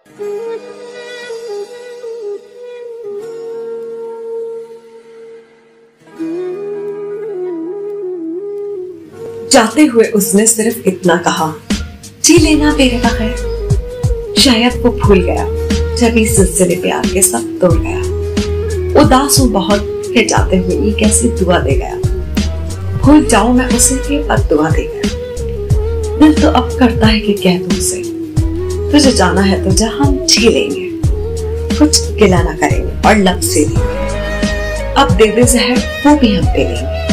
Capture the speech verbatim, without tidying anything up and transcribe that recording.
जाते हुए उसने सिर्फ इतना कहा, जी लेना मेरे बगैर। शायद वो भूल गया जब इस सिलसिले प्यार के सब तोड़ गया। उदास हूँ बहुत फिर जाते हुए ये कैसी दुआ दे गया। भूल जाऊं मैं उसे कि बद दुआ दे गया। दिल तो अब करता है कि कह दूं उसे, तुझे जाना है तो जा हम जी लेंगे, कुछ गिला ना करेंगे और लब से लेंगे। अब दे दे जहर वो भी हम पी लेंगे।